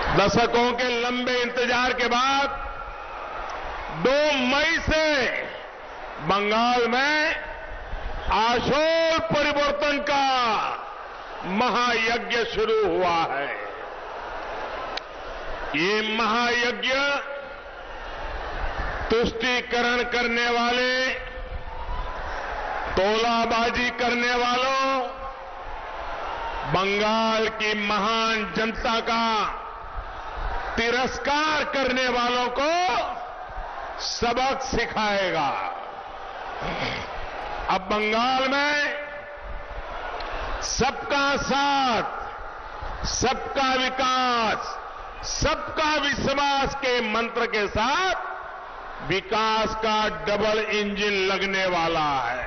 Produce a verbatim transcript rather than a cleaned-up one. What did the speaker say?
दशकों के लंबे इंतजार के बाद दो मई से बंगाल में आशोल परिवर्तन का महायज्ञ शुरू हुआ है। ये महायज्ञ तुष्टीकरण करने वाले, तोलाबाजी करने वालों, बंगाल की महान जनता का तिरस्कार करने वालों को सबक सिखाएगा। अब बंगाल में सबका साथ, सबका विकास, सबका विश्वास के मंत्र के साथ विकास का डबल इंजन लगने वाला है।